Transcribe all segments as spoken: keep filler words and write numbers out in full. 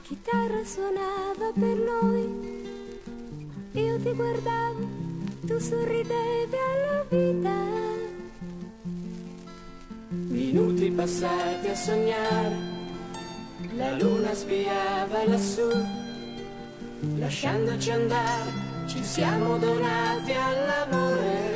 chitarra suonava per noi, io ti guardavo, tu sorridevi alla vita. Minuti passati a sognare, la luna spiava lassù, lasciandoci andare, ci siamo donati all'amore.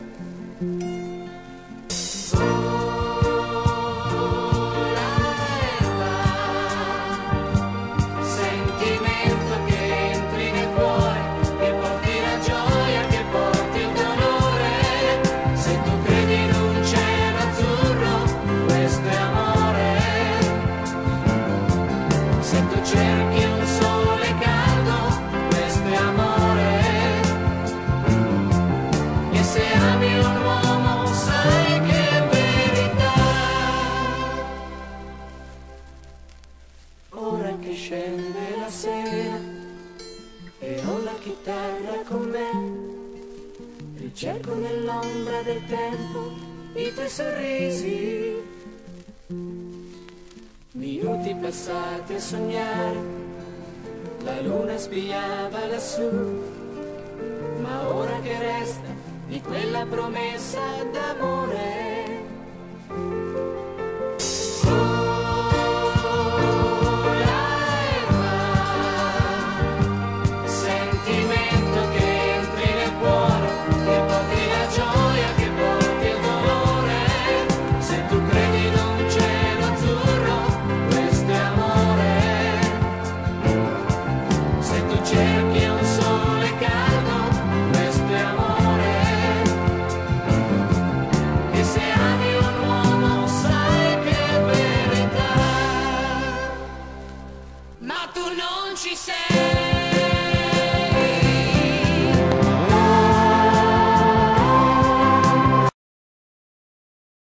Ora che scende la sera e ho la chitarra con me, ricerco nell'ombra del tempo i tuoi sorrisi. Minuti passati a sognare, la luna spiava lassù, ma ora che resta di quella promessa d'amore? Ma tu non ci sei.